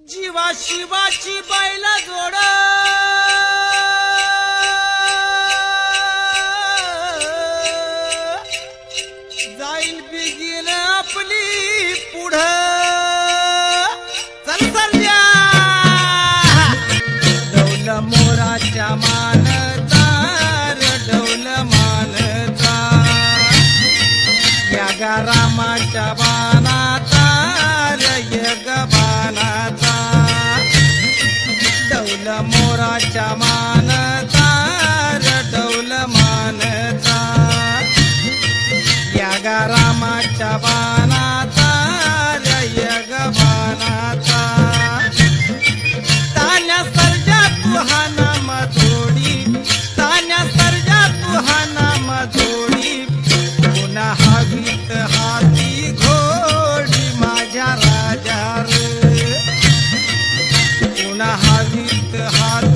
जीवा शिवाची बैल जोड जाईल बिगीन आपली पुढं चल सरल्या डौल मोराच्या मानचा डौल मानचा या रामाच्या बाणाचा यग बाणाचा डौल मोराच्या मानचा डौल मानचा या रामाच्या बाणाचा यग बाणाचा तान्या सर्जा तू हा नाम जोडी तान्या सर्जा तू हा नाम जोडी पुन्हा हवीत हाती घोडी माझ्या राजा रे पुन्हा हवीत हाती